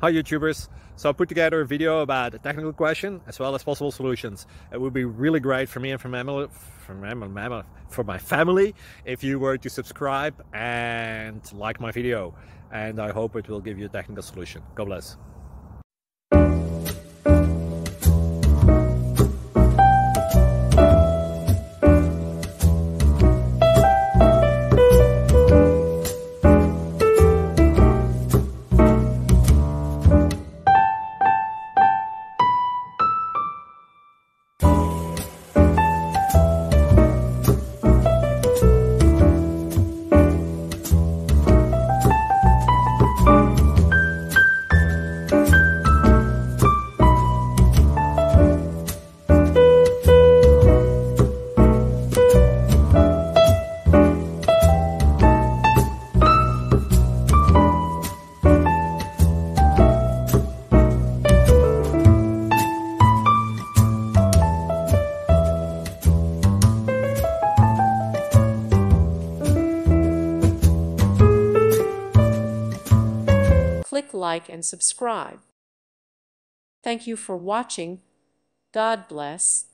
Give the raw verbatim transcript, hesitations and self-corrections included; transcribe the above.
Hi YouTubers! So I put together a video about a technical question as well as possible solutions. It would be really great for me and for, mammal, for, mammal, for my family if you were to subscribe and like my video. And I hope it will give you a technical solution. God bless. Click like and subscribe. Thank you for watching. God bless.